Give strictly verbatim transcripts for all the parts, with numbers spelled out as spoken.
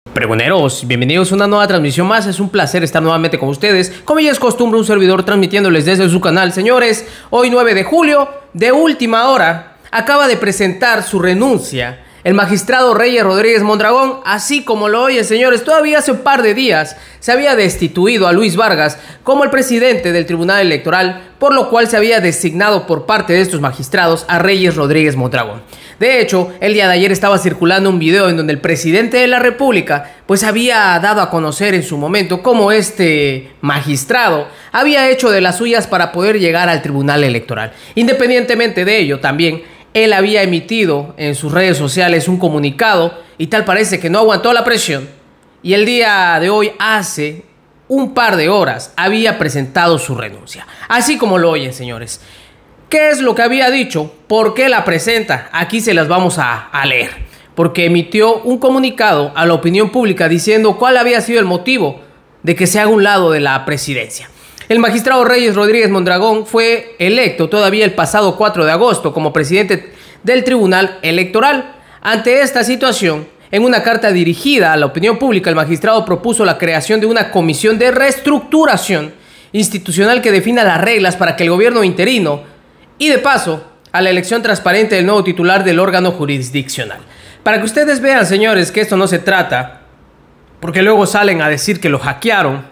Pregoneros, bienvenidos a una nueva transmisión más. Es un placer estar nuevamente con ustedes. Como ya es costumbre, un servidor transmitiéndoles desde su canal. Señores, hoy nueve de julio, de última hora, acaba de presentar su renuncia el magistrado Reyes Rodríguez Mondragón. Así como lo oyen, señores, todavía hace un par de días se había destituido a Luis Vargas como el presidente del Tribunal Electoral, por lo cual se había designado por parte de estos magistrados a Reyes Rodríguez Mondragón. De hecho, el día de ayer estaba circulando un video en donde el presidente de la República pues había dado a conocer en su momento cómo este magistrado había hecho de las suyas para poder llegar al Tribunal Electoral. Independientemente de ello, también él había emitido en sus redes sociales un comunicado y tal parece que no aguantó la presión. Y el día de hoy, hace un par de horas, había presentado su renuncia. Así como lo oyen, señores. ¿Qué es lo que había dicho? ¿Por qué la presenta? Aquí se las vamos a, a leer. Porque emitió un comunicado a la opinión pública diciendo cuál había sido el motivo de que se haga un lado de la presidencia. El magistrado Reyes Rodríguez Mondragón fue electo todavía el pasado cuatro de agosto como presidente del Tribunal Electoral. Ante esta situación, en una carta dirigida a la opinión pública, el magistrado propuso la creación de una comisión de reestructuración institucional que defina las reglas para que el gobierno interino y de paso a la elección transparente del nuevo titular del órgano jurisdiccional. Para que ustedes vean, señores, que esto no se trata, porque luego salen a decir que lo hackearon.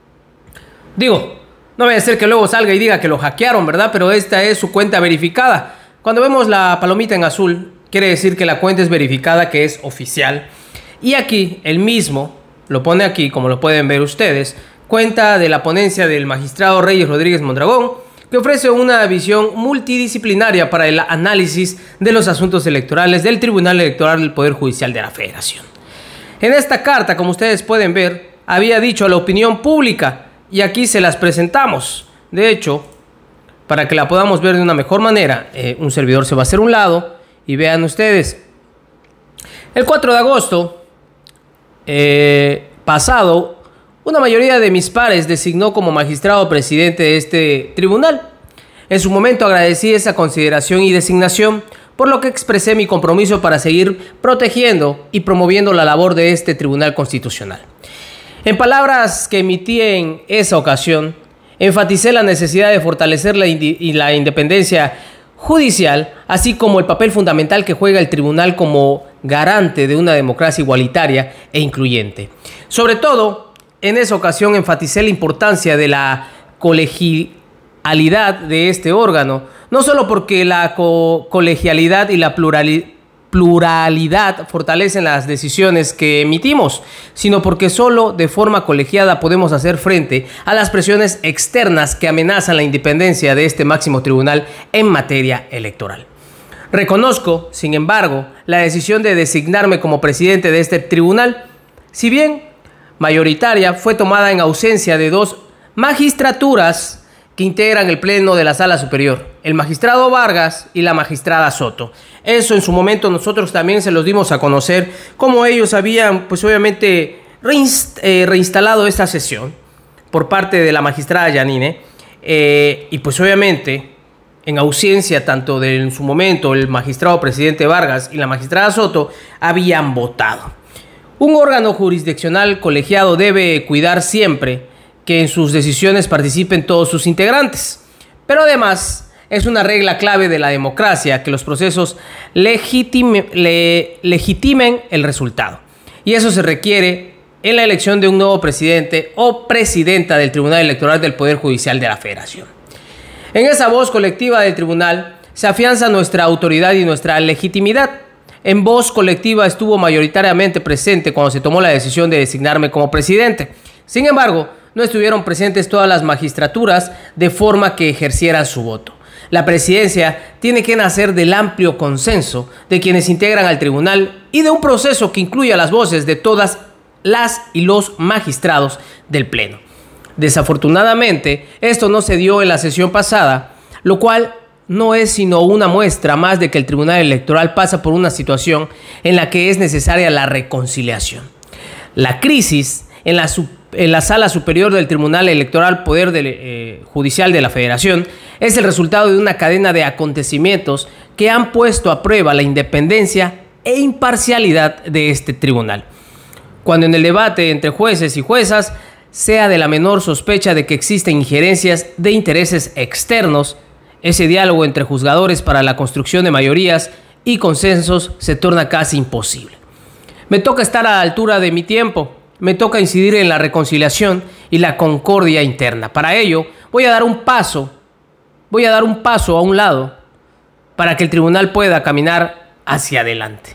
Digo, no voy a ser que luego salga y diga que lo hackearon, ¿verdad? Pero esta es su cuenta verificada. Cuando vemos la palomita en azul, quiere decir que la cuenta es verificada, que es oficial. Y aquí, el mismo, lo pone aquí, como lo pueden ver ustedes, cuenta de la ponencia del magistrado Reyes Rodríguez Mondragón, que ofrece una visión multidisciplinaria para el análisis de los asuntos electorales del Tribunal Electoral del Poder Judicial de la Federación. En esta carta, como ustedes pueden ver, había dicho a la opinión pública, y aquí se las presentamos. De hecho, para que la podamos ver de una mejor manera, eh, un servidor se va a hacer a un lado y vean ustedes. El cuatro de agosto eh, pasado, una mayoría de mis pares designó como magistrado presidente de este tribunal. En su momento agradecí esa consideración y designación, por lo que expresé mi compromiso para seguir protegiendo y promoviendo la labor de este tribunal constitucional. En palabras que emití en esa ocasión, enfaticé la necesidad de fortalecer la, y la independencia judicial, así como el papel fundamental que juega el tribunal como garante de una democracia igualitaria e incluyente. Sobre todo, en esa ocasión enfaticé la importancia de la colegialidad de este órgano, no solo porque la co colegialidad y la plurali pluralidad fortalecen las decisiones que emitimos, sino porque solo de forma colegiada podemos hacer frente a las presiones externas que amenazan la independencia de este máximo tribunal en materia electoral. Reconozco, sin embargo, la decisión de designarme como presidente de este tribunal, si bien mayoritaria, fue tomada en ausencia de dos magistraturas que integran el pleno de la Sala Superior, el magistrado Vargas y la magistrada Soto. Eso en su momento nosotros también se los dimos a conocer, como ellos habían pues obviamente reinst eh, reinstalado esta sesión por parte de la magistrada Yanine, eh, y pues obviamente en ausencia tanto de en su momento el magistrado presidente Vargas y la magistrada Soto habían votado. Un órgano jurisdiccional colegiado debe cuidar siempre que en sus decisiones participen todos sus integrantes. Pero además es una regla clave de la democracia que los procesos legitime, le, legitimen el resultado. Y eso se requiere en la elección de un nuevo presidente o presidenta del Tribunal Electoral del Poder Judicial de la Federación. En esa voz colectiva del tribunal se afianza nuestra autoridad y nuestra legitimidad. En voz colectiva estuvo mayoritariamente presente cuando se tomó la decisión de designarme como presidente. Sin embargo, no estuvieron presentes todas las magistraturas de forma que ejercieran su voto. La presidencia tiene que nacer del amplio consenso de quienes integran al tribunal y de un proceso que incluya las voces de todas las y los magistrados del pleno. Desafortunadamente, esto no se dio en la sesión pasada, lo cual no es sino una muestra más de que el Tribunal Electoral pasa por una situación en la que es necesaria la reconciliación. La crisis en la, en la Sala Superior del Tribunal Electoral Poder de, eh, Judicial de la Federación es el resultado de una cadena de acontecimientos que han puesto a prueba la independencia e imparcialidad de este tribunal. cuando en el debate entre jueces y juezas sea de la menor sospecha de que existen injerencias de intereses externos, ese diálogo entre juzgadores para la construcción de mayorías y consensos se torna casi imposible. Me toca estar a la altura de mi tiempo, me toca incidir en la reconciliación y la concordia interna. Para ello, voy a dar un paso, voy a dar un paso a un lado para que el tribunal pueda caminar hacia adelante.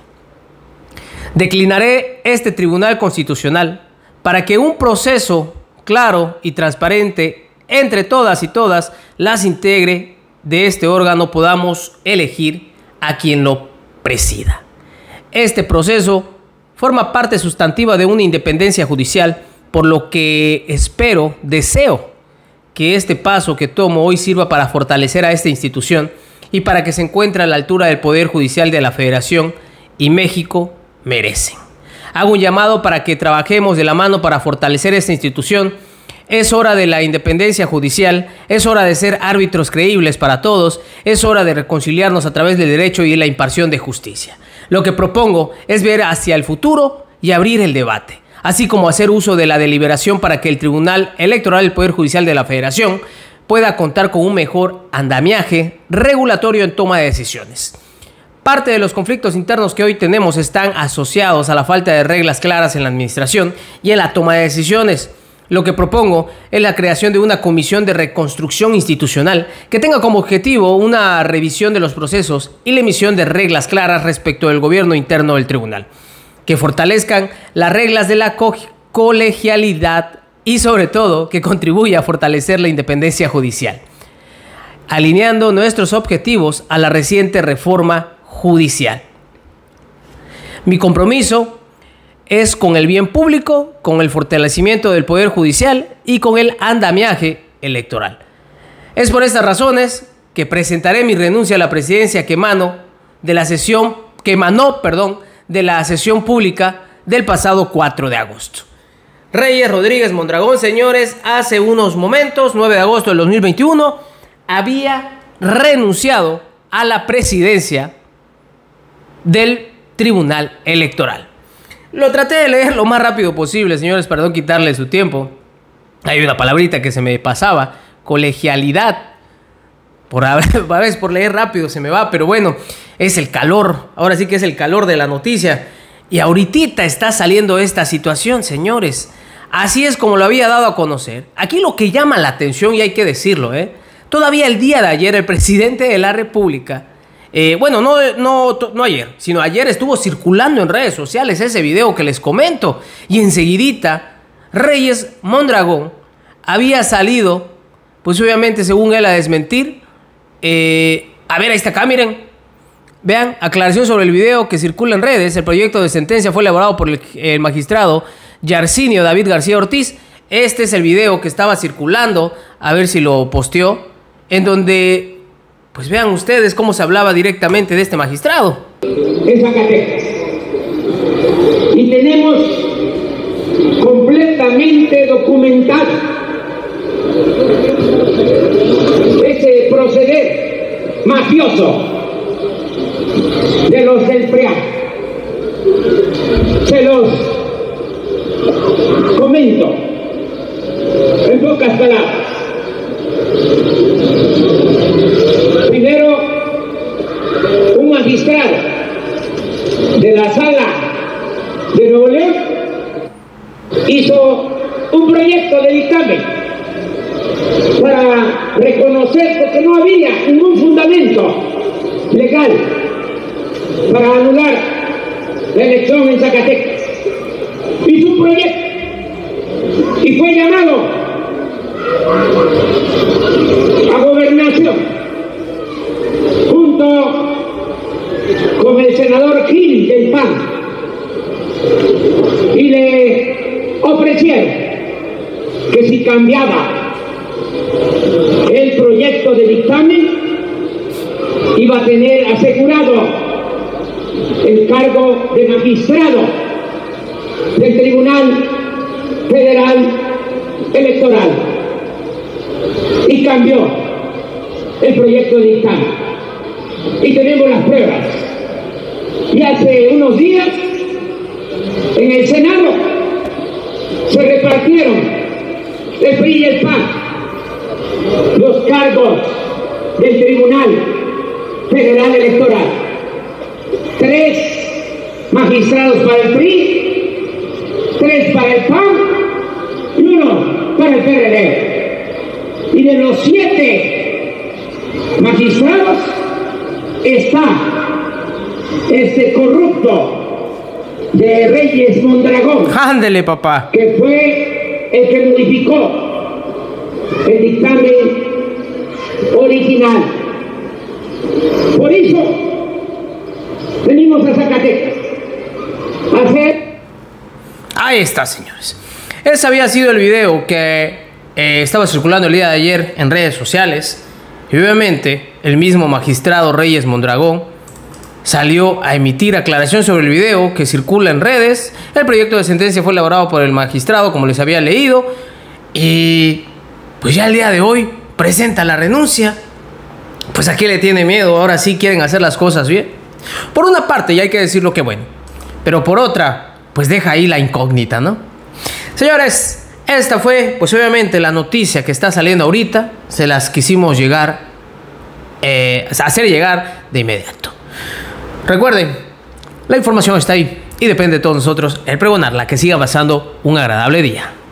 Declinaré este tribunal constitucional para que un proceso claro y transparente entre todas y todas las integre de este órgano podamos elegir a quien lo presida. Este proceso forma parte sustantiva de una independencia judicial, por lo que espero, deseo que este paso que tomo hoy sirva para fortalecer a esta institución y para que se encuentre a la altura del Poder Judicial de la Federación y México merecen. Hago un llamado para que trabajemos de la mano para fortalecer esta institución. Es hora de la independencia judicial, es hora de ser árbitros creíbles para todos, es hora de reconciliarnos a través del derecho y la impartición de justicia. Lo que propongo es ver hacia el futuro y abrir el debate, así como hacer uso de la deliberación para que el Tribunal Electoral del Poder Judicial de la Federación pueda contar con un mejor andamiaje regulatorio en toma de decisiones. Parte de los conflictos internos que hoy tenemos están asociados a la falta de reglas claras en la administración y en la toma de decisiones. Lo que propongo es la creación de una comisión de reconstrucción institucional que tenga como objetivo una revisión de los procesos y la emisión de reglas claras respecto del gobierno interno del tribunal, que fortalezcan las reglas de la co- colegialidad y sobre todo que contribuya a fortalecer la independencia judicial, alineando nuestros objetivos a la reciente reforma judicial. Mi compromiso es con el bien público, con el fortalecimiento del Poder Judicial y con el andamiaje electoral. Es por estas razones que presentaré mi renuncia a la presidencia que emanó de la sesión, que emanó, perdón, de la sesión pública del pasado cuatro de agosto. Reyes Rodríguez Mondragón, señores, hace unos momentos, nueve de agosto del dos mil veintiuno, había renunciado a la presidencia del Tribunal Electoral. Lo traté de leer lo más rápido posible, señores, perdón quitarle su tiempo. Hay una palabrita que se me pasaba, colegialidad. Por a veces por leer rápido se me va, pero bueno, es el calor. Ahora sí que es el calor de la noticia. Y ahorita está saliendo esta situación, señores. Así es como lo había dado a conocer. Aquí lo que llama la atención, y hay que decirlo, ¿eh? Todavía el día de ayer el presidente de la República, Eh, bueno, no, no, no ayer, sino ayer estuvo circulando en redes sociales ese video que les comento. Y enseguidita, Reyes Mondragón había salido, pues obviamente según él, a desmentir. Eh, a ver, ahí está acá, miren. Vean, aclaración sobre el video que circula en redes. El proyecto de sentencia fue elaborado por el, el magistrado Yarcinio David García Ortiz. Este es el video que estaba circulando, a ver si lo posteó, en donde... pues vean ustedes cómo se hablaba directamente de este magistrado. En Zacatecas. Y tenemos completamente documentado ese proceder mafioso de los del P R I A. Se los comento en pocas palabras. Primero, un magistrado de la Sala de Nuevo León hizo un proyecto de dictamen para reconocer, porque no había ningún fundamento legal para anular la elección en Zacatecas. Hizo un proyecto y fue llamado a Gobernación junto con el senador Gil del P A N y le ofrecieron que si cambiaba el proyecto de dictamen iba a tener asegurado el cargo de magistrado del Tribunal Federal Electoral, y cambió el proyecto de dictamen y tenemos las pruebas. Y hace unos días en el Senado los cargos del Tribunal Federal Electoral. Tres magistrados para el P R I, tres para el P A N y uno para el P R D. Y de los siete magistrados está este corrupto de Reyes Mondragón. Ándele, papá. Que fue el que modificó el dictamen original. Por eso venimos a Zacatecas a hacer... Ahí está, señores. Ese había sido el video que eh, estaba circulando el día de ayer en redes sociales. Y obviamente el mismo magistrado Reyes Mondragón salió a emitir aclaración sobre el video que circula en redes. El proyecto de sentencia fue elaborado por el magistrado, como les había leído. Y pues ya el día de hoy presenta la renuncia. Pues ¿a qué le tiene miedo? Ahora sí quieren hacer las cosas bien. Por una parte, ya hay que decirlo que bueno. Pero por otra, pues deja ahí la incógnita, ¿no? Señores, esta fue, pues obviamente, la noticia que está saliendo ahorita. Se las quisimos llegar, eh, hacer llegar de inmediato. Recuerden, la información está ahí y depende de todos nosotros el pregonarla. Que siga pasando un agradable día.